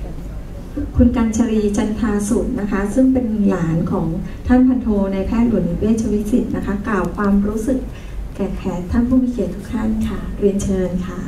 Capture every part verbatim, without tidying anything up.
คุณกัญชลีจันทาสุดนะคะซึ่งเป็นหลานของท่านพันโทนายแพทย์หลวงนิเวศวิสิทธิ์นะคะกล่าวความรู้สึกแก่แขกท่านผู้มีเกียรติทุกท่านค่ะเรียนเชิญค่ะ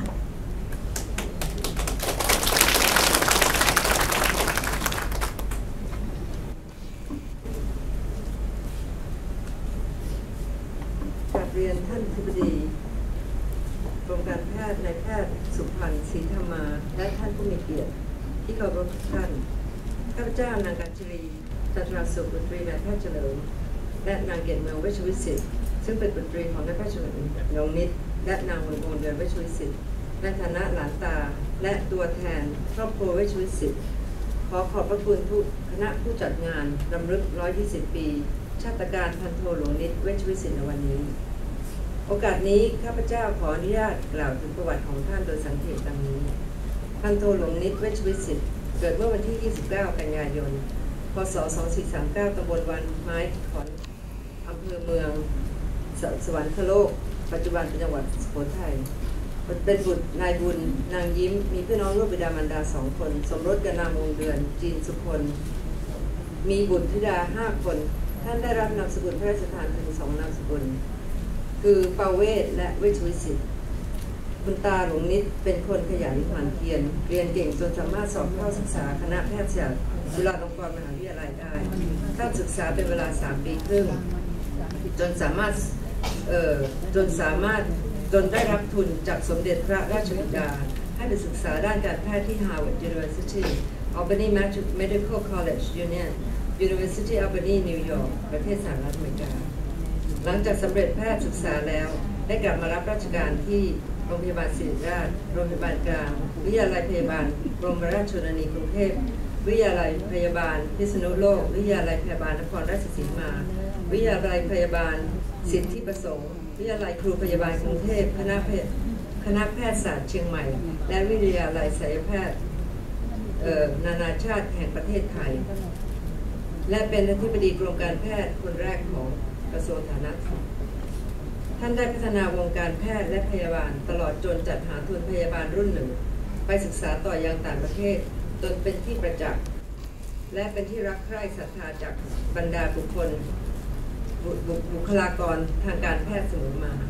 เรียนท่านอธิบดีกรมการแพทย์นายแพทย์สุพันธ์ศรีธรรมาและท่านผู้มีเกียรติที่เคารพทุกท่านข้าพเจ้านางกัญชลีจันทราสุขบุตรีนายแพทย์เฉลิมและนางเกศเมืองเวชวิสิทธิ์ซึ่งเป็นบุตรีของนายแพทย์เฉลิมนงนิตและนางมนโอนเดือนเวชวิสิทธิ์ในฐานะหลานตาและตัวแทนครอบครัวเวชวิสิทธิ์ขอขอบพระคุณทุกคณะผู้จัดงานรำลึกหนึ่งร้อยยี่สิบปีชาตการพันโทหลวงนิตเวชวิสิทธิ์ในวันนี้โอกาสนี้ข้าพเจ้าขออนุญาตกล่าวถึงประวัติของท่านโดยสังเขปดังนี้พันโทหลวงนิตเวชวิสิทธิ์เกิดเมื่อวันที่ยี่สิบเก้ากันยายนพศสองพันสี่ร้อยสามสิบเก้าตำบลวันไม้ขอนอำเภอเมืองสวรรคโลกปัจจุบันเป็นจังหวัดสุโขทัยเป็นบุตรนายบุญนางยิ้มมีพี่น้องร่วมบิดามารดาสองคนสมรสกับนางวงเดือนจีนสุคนมีบุตรธิดาห้าคนท่านได้รับนามสกุลพระราชทานถึงสองนามสกุลคือปาเวศและเวชวิสิทธิ์คุณตาหลวงนิตเป็นคนขยันหมั่นเพียรเรียนเก่งจนสามารถสอบเข้าศึกษาคณะแพทยศาสตร์จุฬาลงกรณ์มหาวิทยาลัยได้เข้าศึกษาเป็นเวลาสามปีครึ่งจนสามารถเอ่อจนสามารถจนได้รับทุนจากสมเด็จพระราชบิดาให้ไปศึกษาด้านการแพทย์ที่ Harvard University Albany Medical College Union University Albany New York ประเทศสหรัฐอเมริกาหลังจากสำเร็จแพทย์ศึกษาแล้วได้กลับมารับราชการที่โรงพยาบาลศิริราชโรงพยาบาลกลางวิทยาลัยพยาบาลบรมราชชนนีกรุงเทพวิทยาลัยพยาบาลพิษณุโลกวิทยาลัยพยาบาลนครราชสีมาวิทยาลัยพยาบาลสิทธิประสงค์วิทยาลัยครูพยาบาลกรุงเทพคณะแพทย์คณะแพทยศาสตร์เชียงใหม่และวิทยาลัยศัลยแพทย์นานาชาติแห่งประเทศไทยและเป็นอธิบดีกรมการแพทย์คนแรกของกระทรวงสาธารณสุขท่านได้พัฒนาวงการแพทย์และพยาบาลตลอดจนจัดหาทุนพยาบาลรุ่นหนึ่งไปศึกษาต่อยังต่างประเทศจนเป็นที่ประจักษ์และเป็นที่รักใคร่ศรัทธาจากบรรดาบุคคลบุคลากรทางการแพทย์เสมอมา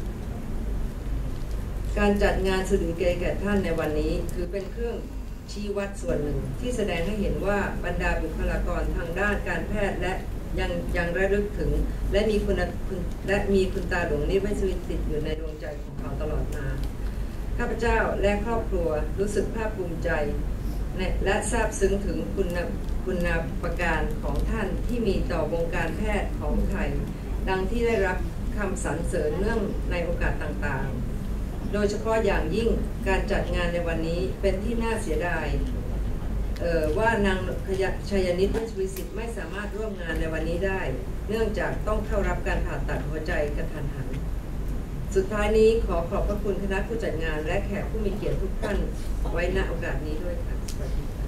การจัดงานสุดเกยแก่ท่านในวันนี้คือเป็นเครื่องชี้วัดส่วนหนึ่งที่แสดงให้เห็นว่าบรรดาบุคลากรทางด้านการแพทย์และยังยังระลึกถึงและมีคุณและมีคุณตาหลวงนิตเวชวิสิทธิ์อยู่ในดวงใจของเขาตลอดมาข้าพเจ้าและครอบครัวรู้สึกภาคภูมิใจและซาบซึ้งถึงคุณคุณประการของท่านที่มีต่อวงการแพทย์ของไทยดังที่ได้รับคำสรรเสริญเนื่องในโอกาสต่างๆโดยเฉพาะอย่างยิ่งการจัดงานในวันนี้เป็นที่น่าเสียดายว่านางชัยนิตเวชวิสิทธิ์ไม่สามารถร่วมงานในวันนี้ได้เนื่องจากต้องเข้ารับการผ่าตัดหัวใจกระทันหันสุดท้ายนี้ขอขอบพระคุณคณะผู้จัดงานและแขกผู้มีเกียรติทุกท่านไว้ณโอกาสนี้ด้วยค่ะสวัสดีค่ะ